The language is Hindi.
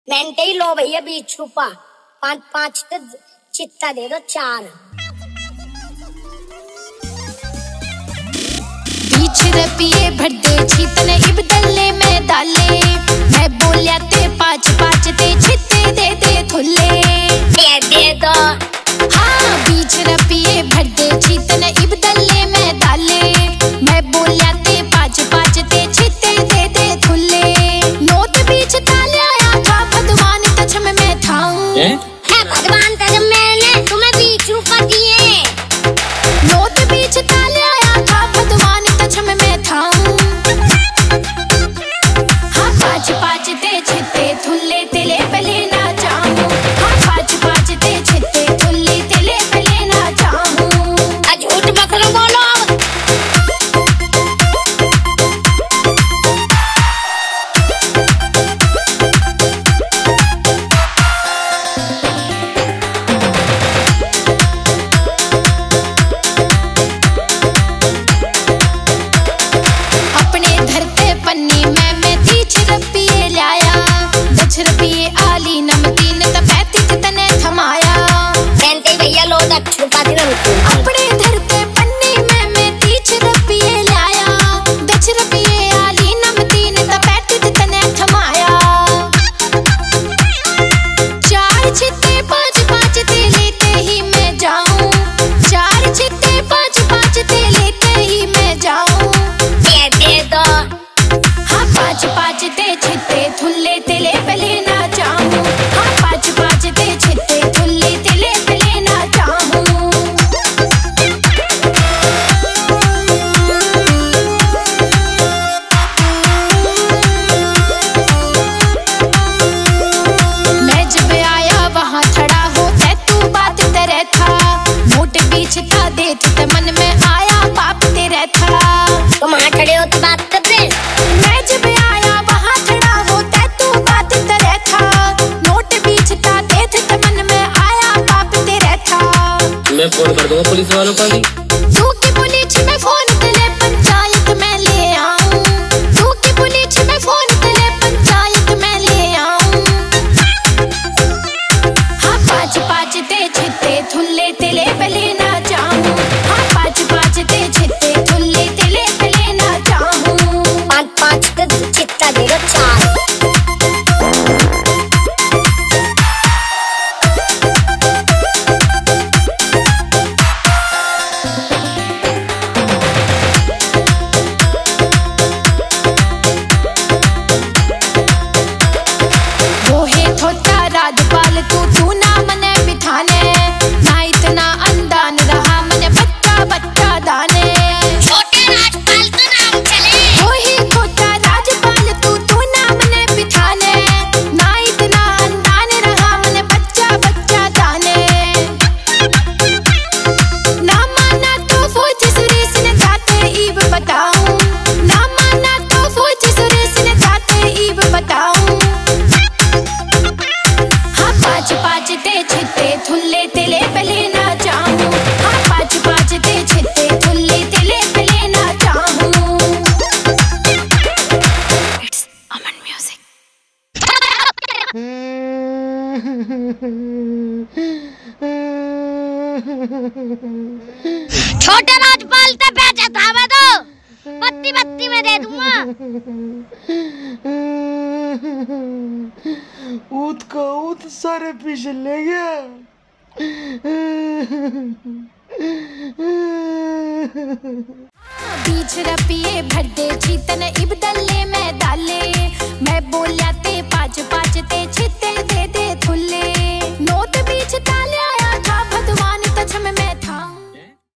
मेंटे ही लो भैया 20 रुपया 5 तो चित्ता दे दो 4। 20 रुपये भर दे छीतने इबदले में डाले, मैं बोलिया ते 5 ते छिते दे थुले दे दो। हाँ 20 रुपये भर दे छीतने इबदले में डाले, मैं बोलिया ते 5 ते छिते दे थुले। नोट बीच ताले आया था भगवान तज में मैं था भगवान तज मैंने तुम्हें 20 रुपया दिए। नोट बीच ताले आया था भगवान तज में मैं था। हाँ 5 ते छिते थुले तेले पले ना जाऊं। हाँ 5 ते छिते थुले तेले पले ना जाऊं। झूठ मत बोलो। अपने घर पे पन्नी में मैं 30 रुपये लाया, 10 रुपये आली नमकीन तो 35 तने थमाया। मेंटे भैया लो 10 रुपया दे दो। अपने घर पे पन्नी में मैं 30 रुपये लाया, 10 रुपये आली नमकीन तो 35 तने थमाया। 4 छिते 5 ते लेते ही मैं जाऊं। 4 छिते 5 ते लेते ही मैं जाऊं। दे दो। हाँ 5 ते छिते थुले तेले पले ना जाऊं। हाँ 5 ते छिते थुले तेले पले ना जाऊं। मैं जब आया वहाँ खड़ा हो तू बात तेरे था, मोट बीच था देख ते मन में आया पाप तेरे था। तुम वहाँ खड़े हो तो बात कर रहे। मैं जब आया वहाँ खड़ा हो तू बात तेरे था, नोट बीच था देख ते मन में आया पाप तेरे था। मैं फोन कर दूंगा पुलिस वालों का भी। तू की पुलिस में फोन तेले पंचायत में ले आऊं। तू की पुलिस में फोन तेले पंचायत में ले आऊं। हाँ 5 ते छिते थुले तेले पले ना जाऊं। हाँ 5 ते छिते थुले तेले पले ना जाऊं। 5 तो चित्ता दे दो 4। वो है थोड़ा राजपाल तू ना मने बिठाने, ना इतना अंदान रहा मने बच्चा दाने। छोटे राजपाल तो नाम चले। वो ही थोड़ा राजपाल तू ना मने बिठाने, ना इतना अंदान रहा मने बच्चा दाने। ना माना तो फौज सुरेश ने जाते ईब बताऊं। ना माना तो फौज सुरेश ने जाते ईब बताऊं। हाँ 5 ते छिते थुले तेले पले ना जाऊं। हाँ 5 ते छिते थुले तेले पले ना जाऊं। It's Aman Music। छोटे राजपाल तो पैसे था मैं तो पत्ती में दे दूंगा। ऊत का ऊत सारे पीछे ले गया। 20 रुपये भर दे